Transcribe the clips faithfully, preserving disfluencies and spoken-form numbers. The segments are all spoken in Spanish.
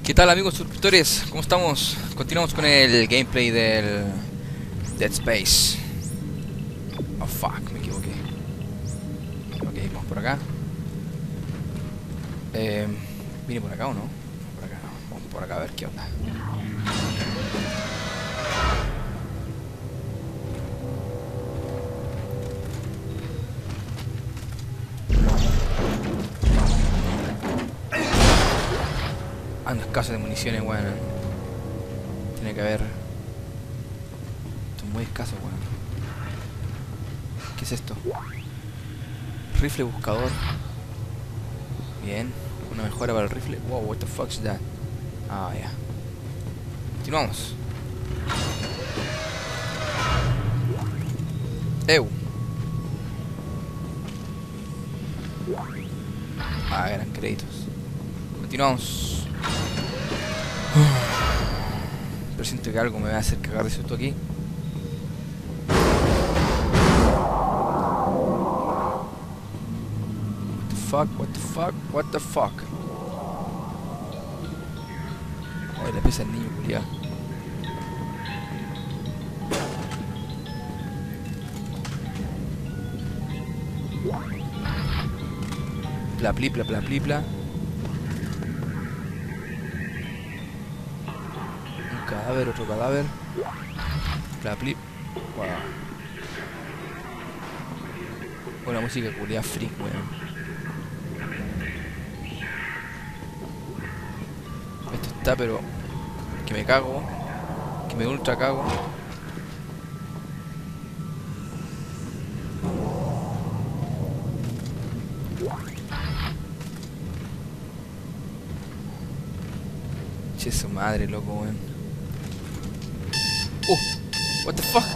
¿Qué tal, amigos suscriptores? ¿Cómo estamos? Continuamos con el gameplay del Dead Space. Oh fuck, me equivoqué. Ok, vamos por acá. Eh, ¿Vine por acá o no? Por acá no. Vamos por acá a ver qué onda. Ando escaso de municiones, weón. Tiene que haber... Esto es muy escaso, weón. ¿Qué es esto? Rifle buscador. Bien. Una mejora para el rifle. Wow, what the fuck is that? Ah, ya. Yeah. Continuamos. Ew. Ah, eran créditos. Continuamos. Pero siento que algo me va a hacer cagar de susto aquí. What the fuck, what the fuck, what the fuck. Ay, la pieza del niño, culiado. Bla pli, bla bla pli, bla. Cadáver, otro cadáver. Bla, pli. Wow. Buena música, culiada freak, weón. Esto está, pero que me cago. Que me ultra cago. Che, su madre, loco, weón. Oh, what the fuck.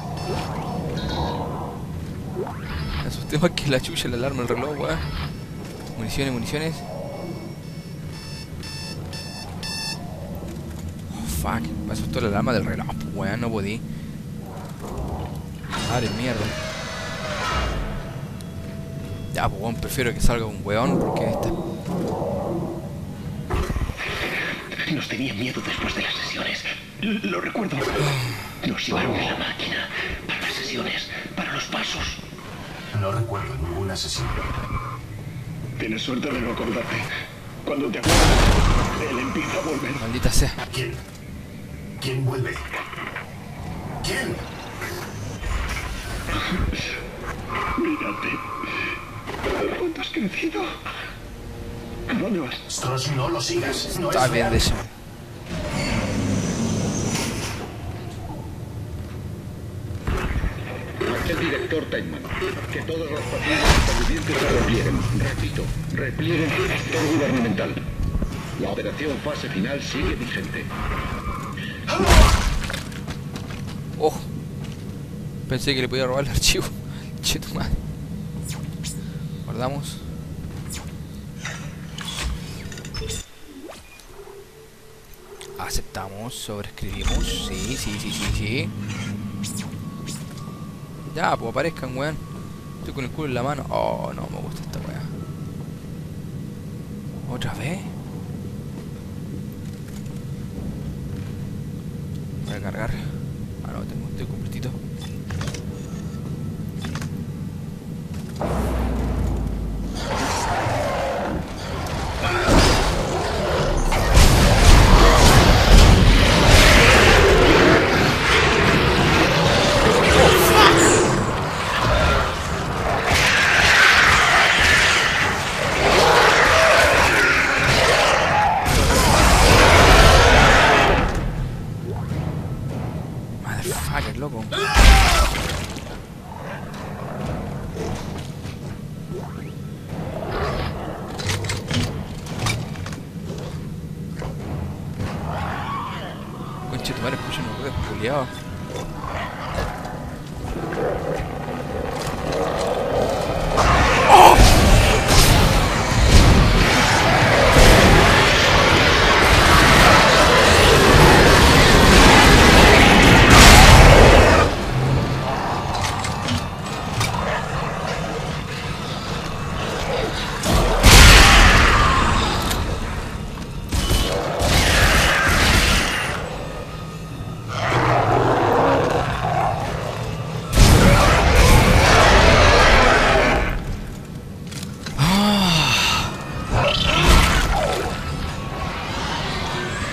Me asusté más que la chucha, la alarma, el reloj, weón. Municiones, municiones. Oh, fuck. Me asustó la alarma del reloj, weón, no podí. Abre mierda. Ya, pues weón, prefiero que salga un weón porque esta... Nos tenían miedo después de las sesiones. Lo recuerdo. Nos llevaron en la máquina para las sesiones, para los pasos. No recuerdo ninguna sesión. Tienes suerte de no acordarte. Cuando te acuerdas, él empieza a volver. Maldita sea. ¿Quién? ¿Quién vuelve? ¿Quién? Mírate. ¿Cuánto has crecido? ¿A dónde vas? Stross, no lo sigas. No Está es bien real. de eso. El director Teitman, que todas las patrullas estadounidenses se replieguen. Repito, replieguen al sector gubernamental. La operación fase final sigue vigente. Oh. Pensé que le podía robar el archivo. Che, tu madre. Guardamos. Aceptamos, sobreescribimos. Sí, sí, sí, sí, sí. Ya, pues aparezcan, weón. Estoy con el culo en la mano. Oh, no me gusta esta weá. ¿Otra vez? Voy a cargar. Ah, no, tengo, estoy completito. Motherfucker, loco. Conche, tu madre, escucha unos ruidos culiados.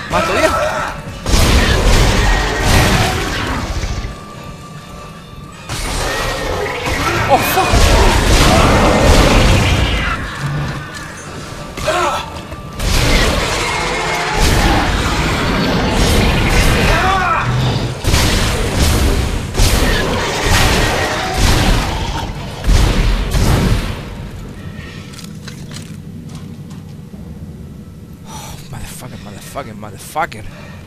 ¿Más todavía? ¡Oh, fuck! Motherfucker, motherfucker, motherfucker.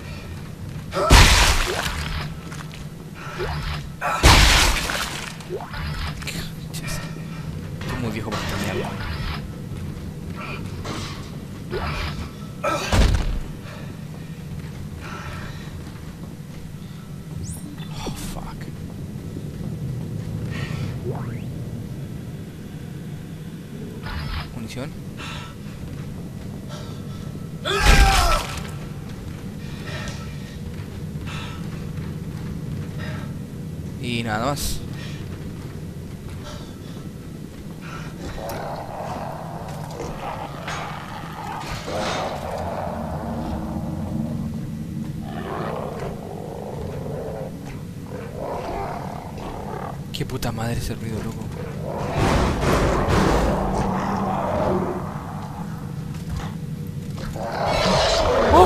Estoy muy viejo para esta mierda. Oh, fuck. Munición. Y nada más. Qué puta madre ese ruido, loco. ¡Oh!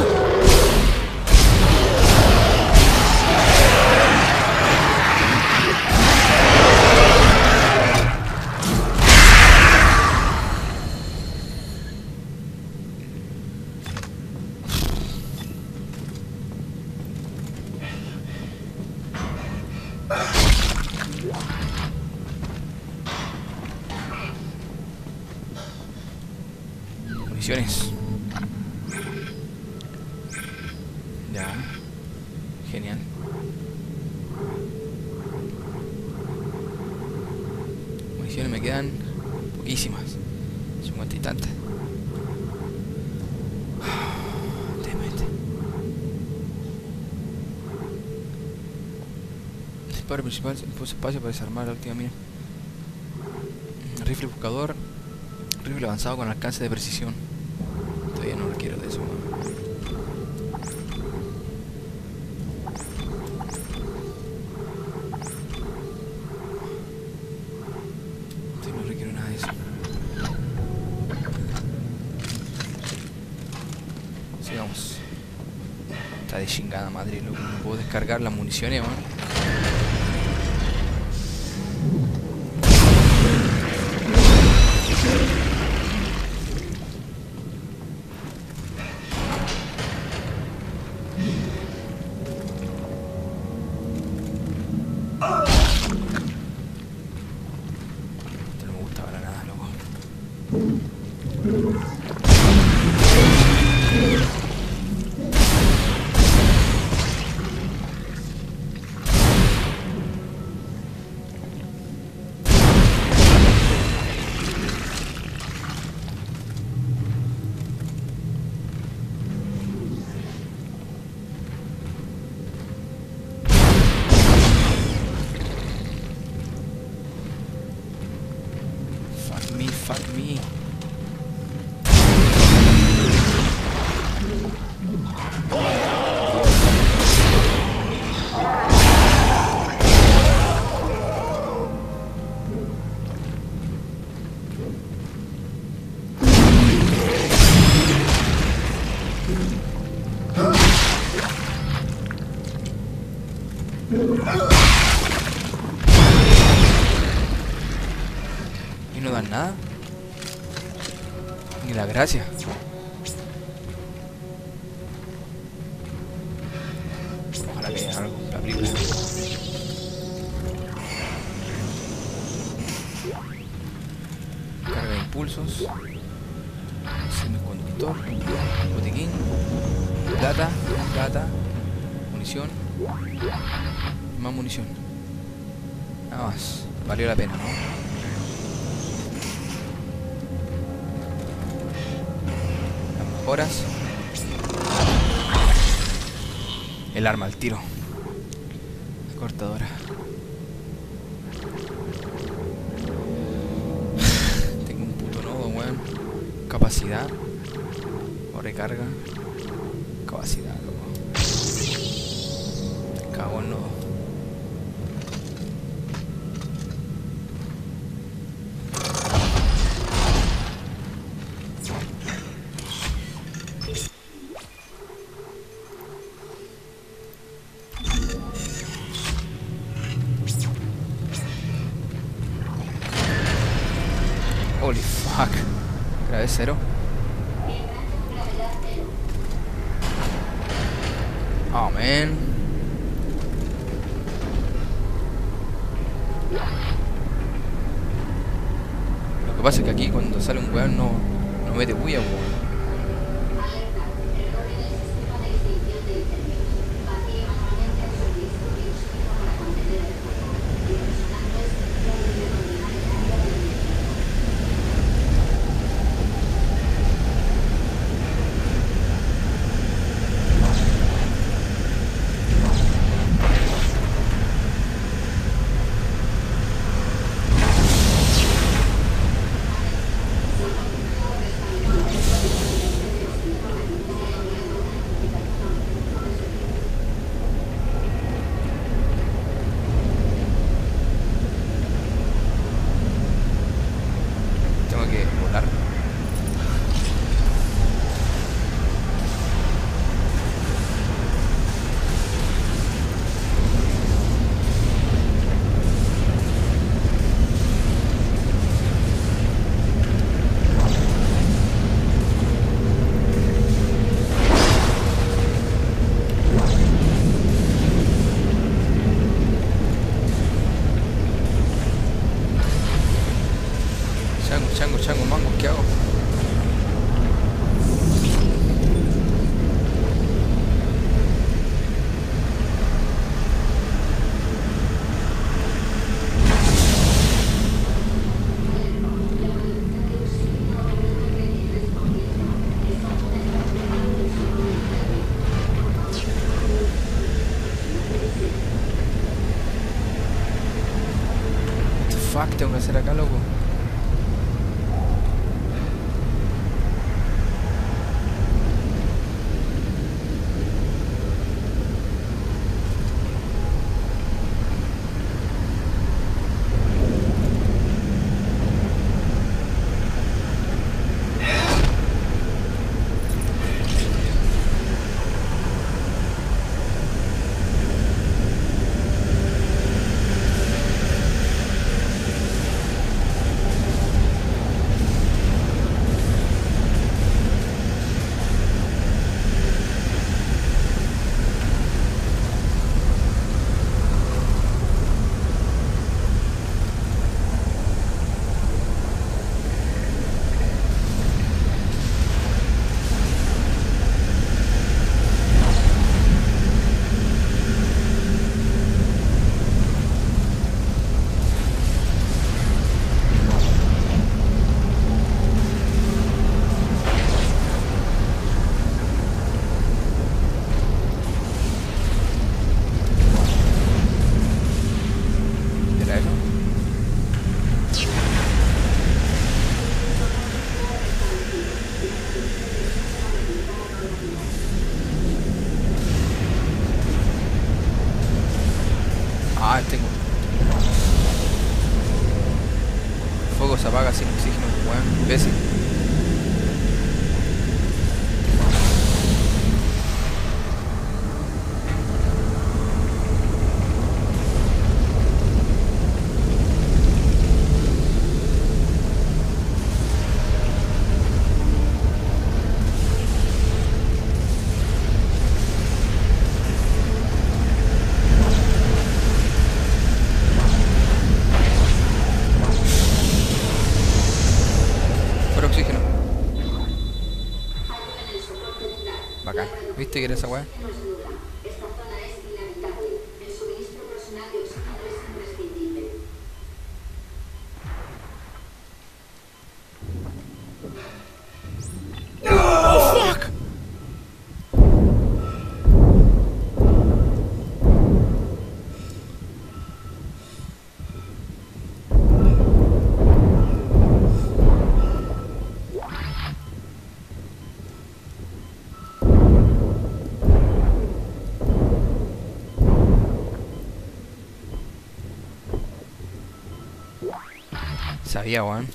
Municiones. Ya. Genial. Municiones me quedan poquísimas. cincuenta y tantas. Demente. Disparo principal, puse espacio para desarmar la última mina. Rifle buscador. Rifle avanzado con alcance de precisión. Todavía no requiero de eso. Sí, no requiero nada de eso. Sigamos. Está de chingada madre, loco. No puedo descargar las municiones, ¿no? Esto no me gusta para nada, loco. Fuck me, fuck me. Y no dan nada. Ni la gracia. Ojalá que haya algo en la película. Carga de impulsos. Semiconductor. Botiquín. Plata. Plata. Munición. Más munición. Nada más. Valió la pena, ¿no? Las mejoras. El arma al tiro. La cortadora. Tengo un puto nodo, weón. Capacidad. O recarga. Capacidad, loco. Me cago en no. Holy fuck. Grave cero. Oh man. Lo que pasa es que aquí cuando sale un weón no, no mete bulla, weón. Chango, chango, chango, mango, ¿qué hago? What the fuck tengo que hacer acá, loco? Ah, tengo. El fuego se apaga sin oxígeno, weón, imbécil. Oxígeno. Bacán. ¿Viste que era esa weá? Esta zona es inhabitable. El suministro personal de oxígeno es imprescindible. Oh, fuck! Sabía, weón.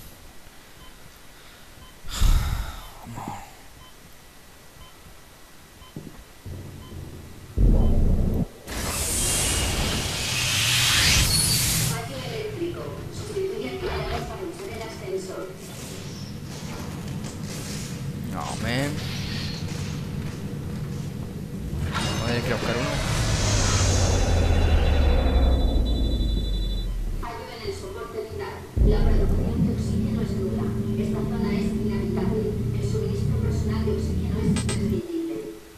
Fallo eléctrico. Sustituye actividades para usar el ascensor. No, man. Voy a tener que ir a buscar uno. Fallo en el soporte vital. La producción de oxígeno es nula. Esta zona es inhabitable. El suministro personal de oxígeno es imprescindible.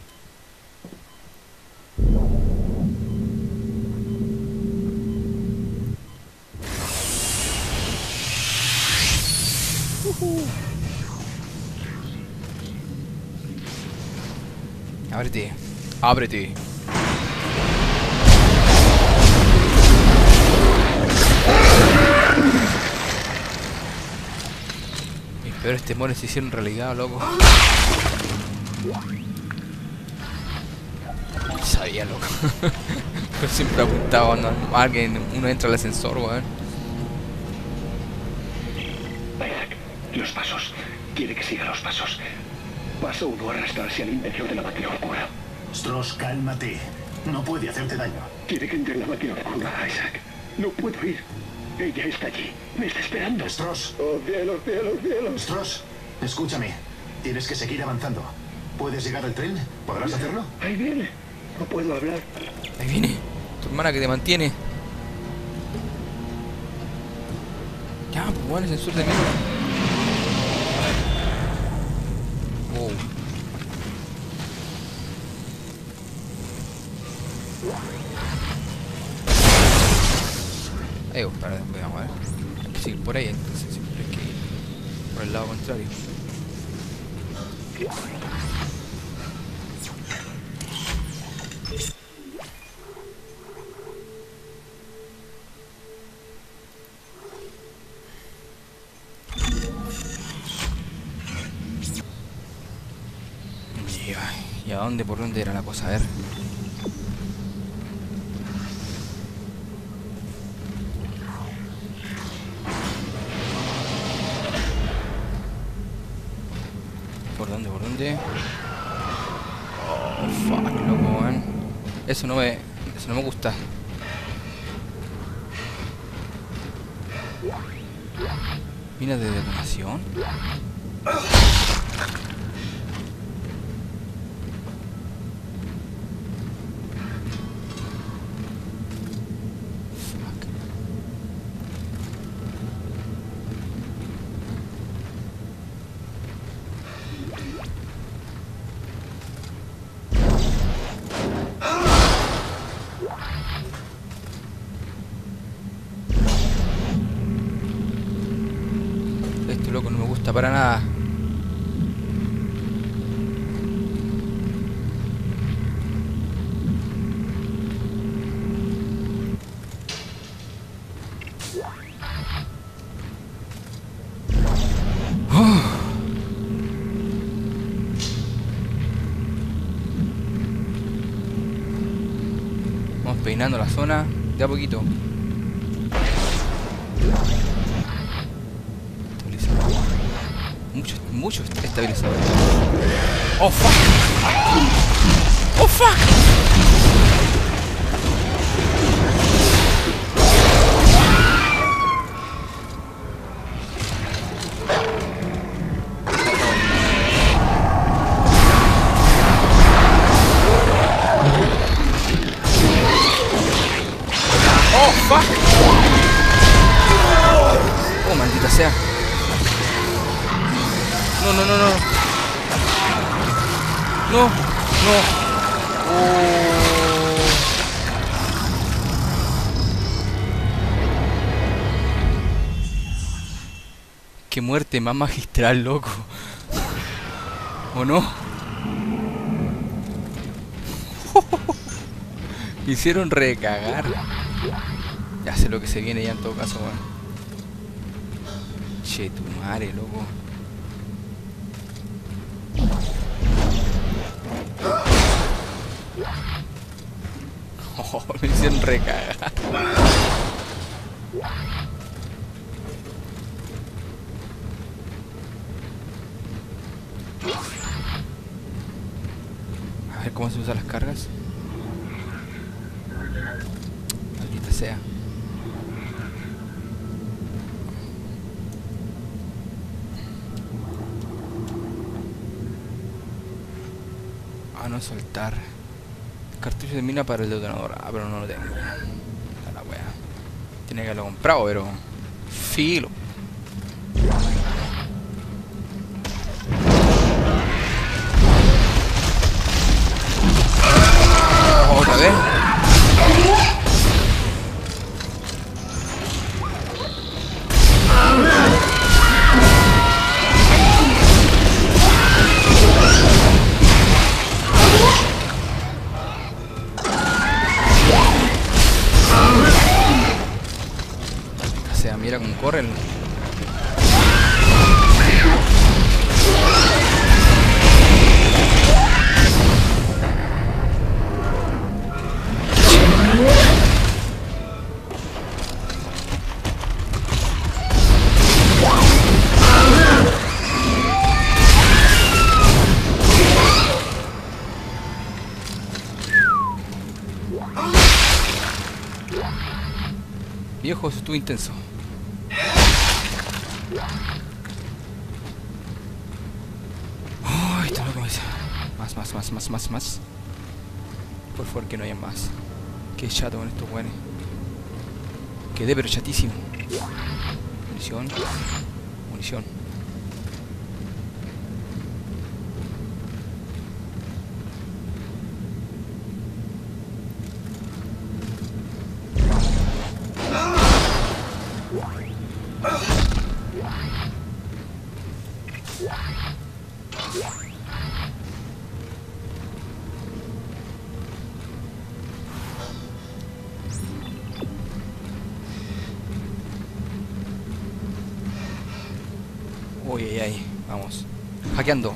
Ábrete. Ábrete. Mis peores temores se hicieron realidad, loco. Sabía, loco. Yo siempre apuntaba cuando alguien, uno entra al ascensor, weón. Isaac, los pasos. Quiere que siga los pasos. Paso uno, arrastrarse al interior de la máquina oscura. Stross, cálmate. No puede hacerte daño. Quiere que entre en la máquina oscura, Isaac. No puedo ir. Ella está allí. Me está esperando. Stross, Oh, cielos, cielos, cielos. Stross, escúchame. Tienes que seguir avanzando. ¿Puedes llegar al tren? ¿Podrás hacerlo? Ahí viene. No puedo hablar. Ahí viene. Tu hermana que te mantiene. Ya, pues bueno, censura de mierda. Wow. Ahí, ahora después vamos a ver. Hay que seguir por ahí, entonces siempre hay que ir por el lado contrario. Y, ay, ¿y a dónde, por dónde era la cosa? A ver. ¿Por dónde, por dónde? Oh, fuck, loco, man. Eso no me... Eso no me gusta. ¿Mina de detonación? Esto, loco, no me gusta para nada. Vamos peinando la zona de a poquito. Estabilizador. Mucho, mucho estabilizador. Oh fuck. Oh fuck. Oh fuck. Oh, maldita sea. No, no, no, no. No, no. Oh. Qué muerte más magistral, loco. ¿O no? Me hicieron recagar. Ya sé lo que se viene ya en todo caso, weón. Che, tu madre, loco. Oh, me hicieron recagar. ver cómo se usan las cargas. Maldita sea. Ah, no soltar. Cartucho de mina para el detonador. Ah, pero no lo tengo. A la wea. Tiene que haberlo comprado, pero... filo. Otra vez. O sea, mira cómo corren. Viejo, eso estuvo intenso. Ay, está loco. Más, más, más, más, más, más. Por favor, que no haya más. Qué chato con estos weones. Quedé pero chatísimo. Munición. Munición. Uy, ay, ay, vamos. Hackeando.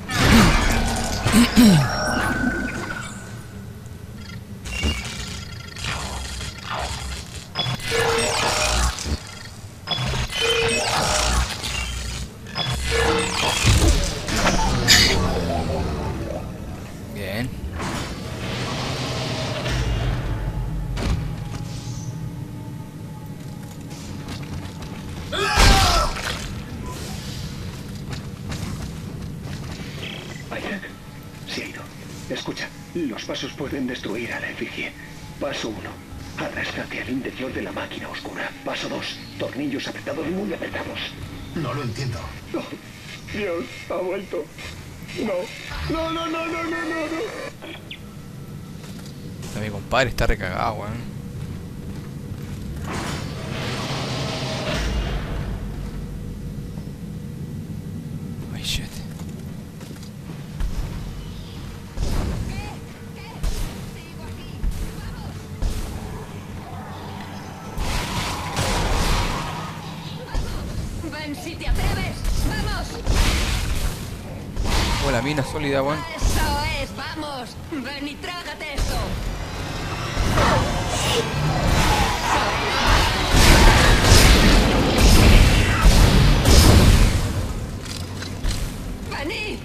Bien. Se ha ido. Escucha, los pasos pueden destruir a la efigie. Paso uno. Arrástrate al interior de la máquina oscura. Paso dos. Tornillos apretados, muy apretados. No lo entiendo. Oh, Dios, ha vuelto. No. No, no, no, no, no, no, no. Mi compadre está recagado, weón. Ay, shit. ¡Ven si te atreves! ¡Vamos! Oh, la mina sólida, weón. ¡Eso es! ¡Vamos! ¡Ven y trágate eso! ¡Venid!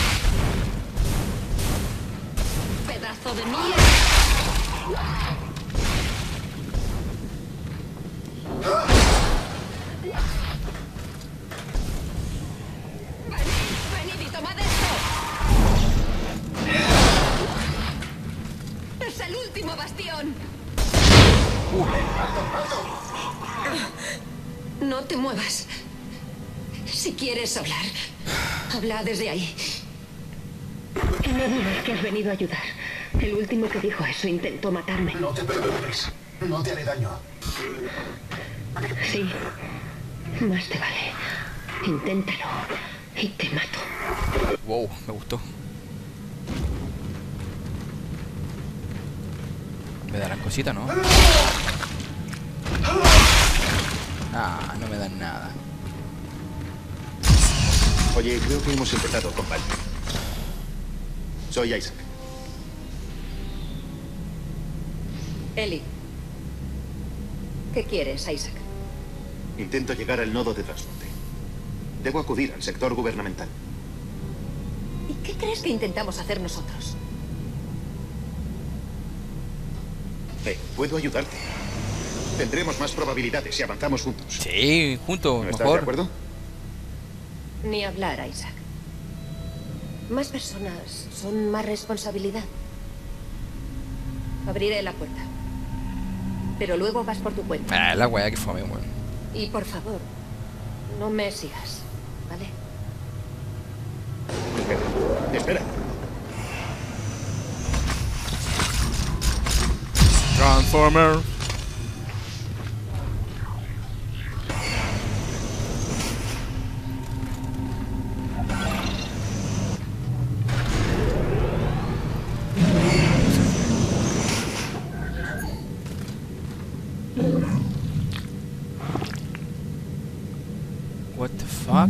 ¡Pedazo de mierda! ¡Venid y tomad esto! ¡Es el último bastión! No te muevas. Si quieres hablar, habla desde ahí. No dudes que has venido a ayudar. El último que dijo eso intentó matarme. No te preocupes. No te haré daño. Sí, más te vale. Inténtalo y te mato. Wow, me gustó. Me darán cositas, ¿no? Ah, no me dan nada. Oye, creo que hemos empezado, compadre. Soy Isaac. Eli, ¿qué quieres, Isaac? Intento llegar al nodo de transporte. Debo acudir al sector gubernamental. ¿Y qué crees que intentamos hacer nosotros? Eh, puedo ayudarte. Tendremos más probabilidades si avanzamos juntos. Sí, juntos, ¿Estás mejor. de acuerdo? Ni hablar, Isaac. Más personas son más responsabilidad. Abriré la puerta. Pero luego vas por tu cuenta. Ah, la weá que fue, weón. Y por favor, no me sigas, ¿vale? Espera. Espera. Transformer. What the fuck?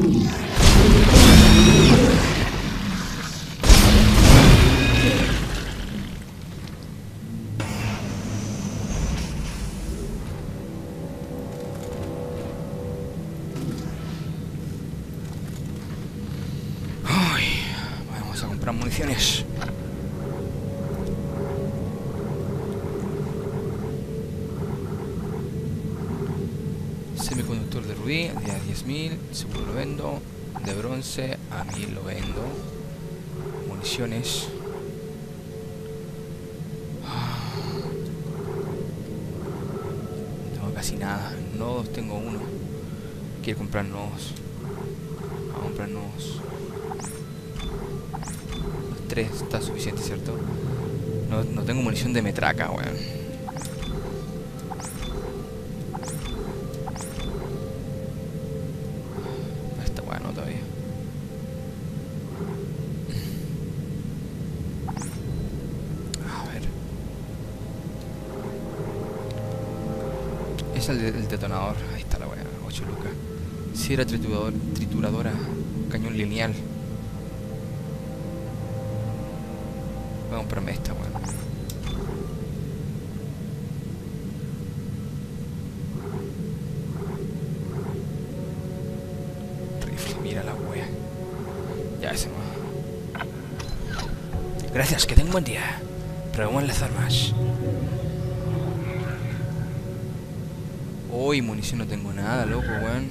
Ay, vamos a comprar municiones. Semiconductor de rubí, de a diez mil, seguro lo vendo. De bronce, a mil lo vendo. Municiones. No tengo casi nada. Nodos tengo uno. Quiero comprar nodos. Vamos a comprar nodos. Los tres está suficiente, ¿cierto? No, no tengo munición de metraca, weón. Es el, de, el detonador. Ahí está la weá. ocho lucas. Si era triturador, trituradora. Cañón lineal. Voy a comprarme esta weá. Rifle. Mira la weá. Ya ese más. Gracias. Que tenga un buen día. Probemos las armas. Uy, munición no tengo nada, loco, weón.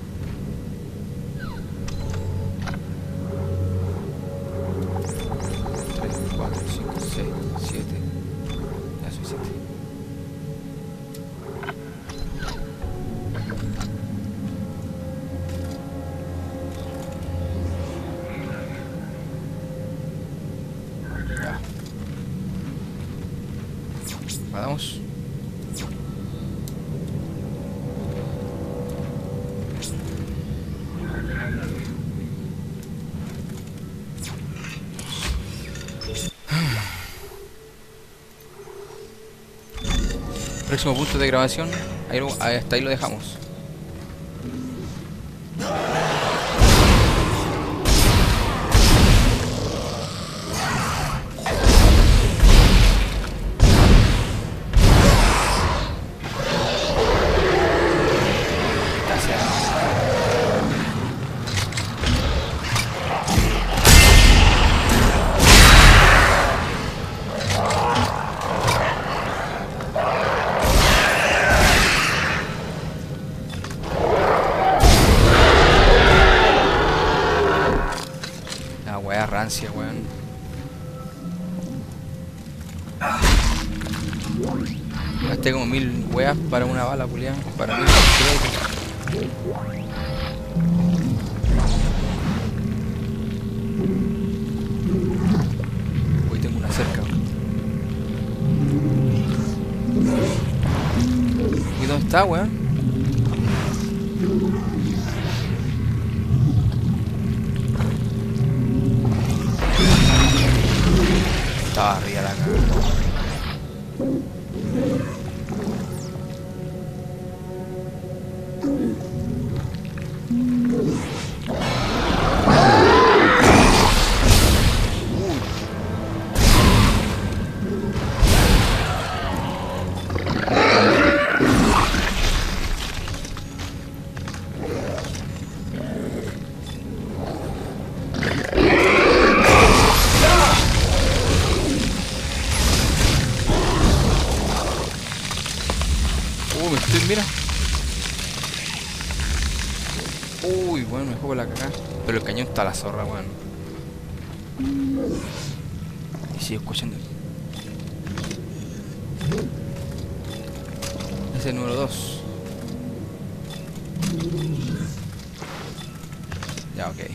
tres, cuatro, cinco, seis, siete. Ya suficiente. Ya. Vamos. Próximo punto de grabación, ahí lo, hasta ahí lo dejamos. Rancia, weón. Gasté como mil weas para una bala, culián. Para mí, hoy tengo una cerca. ¿Y dónde está, weón? Estaba arriba la cara. estoy, mira. Uy, bueno, me juego la cagada. Pero el cañón está a la zorra, bueno. Y sigo escuchando. Ese es el número dos. Ya, ok.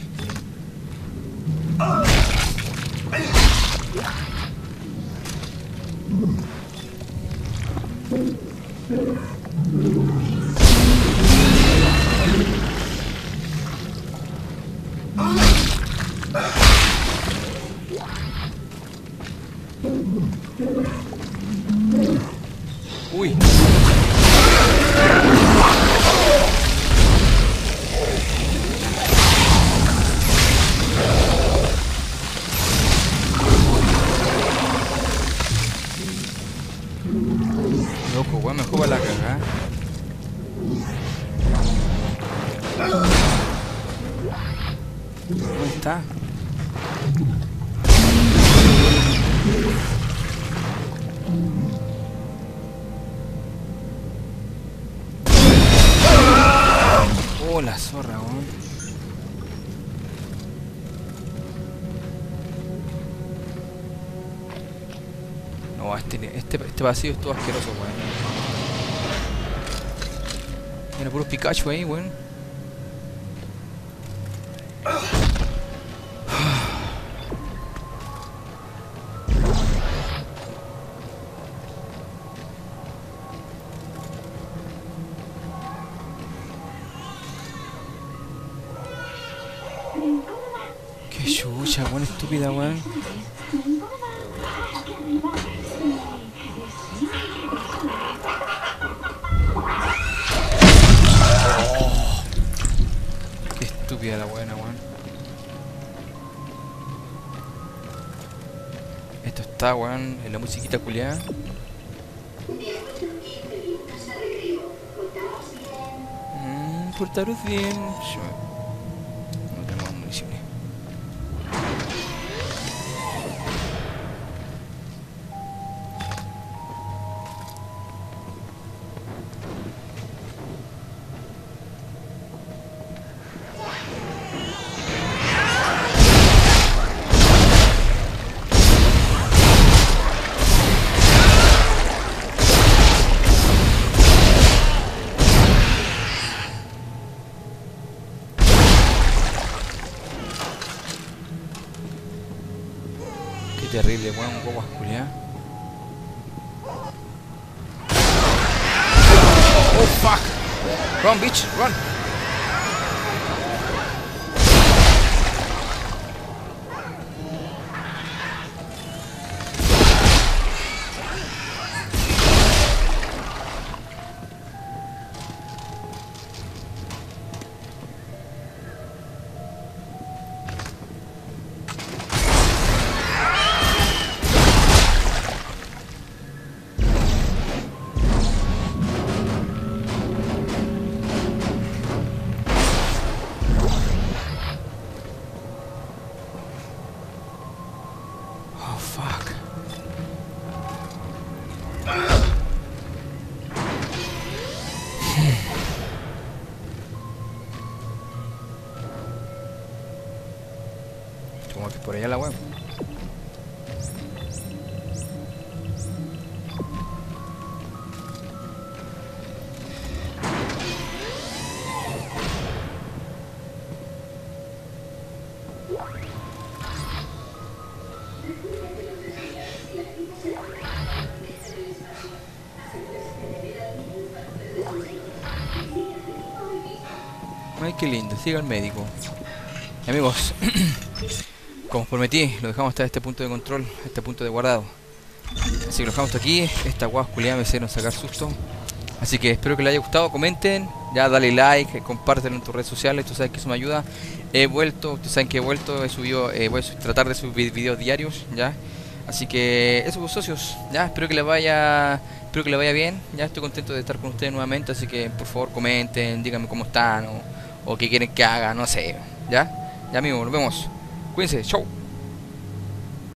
Uy. Loco, weón, me juega la cagada. ¿Dónde está? Oh, la zorra, weón. No, este, este, este vacío es todo asqueroso, weón. Tiene puros Pikachu ahí, weón. Qué chucha, weón, estúpida, weón. Oh, qué estúpida la buena, weón. Esto está, weón, en la musiquita culiada. Mmm, portaros bien. No tenemos municiones. Terrible, weón, un poco culiá. Oh fuck! Run, bitch, run! Como que por allá la web. Ay, qué lindo, siga el médico. Y amigos, como os prometí, lo dejamos hasta este punto de control, este punto de guardado. Así que lo dejamos hasta aquí. Esta guas culiada me hicieron sacar susto. Así que espero que les haya gustado, comenten, ya dale like, compártelo en tus redes sociales, tú sabes que eso me ayuda. He vuelto, ustedes saben que he vuelto, he subido, eh, voy a tratar de subir videos diarios, ya. Así que eso, pues, socios, ya, espero que les vaya, espero que les vaya bien, ya estoy contento de estar con ustedes nuevamente, así que por favor comenten, díganme cómo están o, o qué quieren que haga, no sé, ya, ya amigos, nos vemos, cuídense, chau.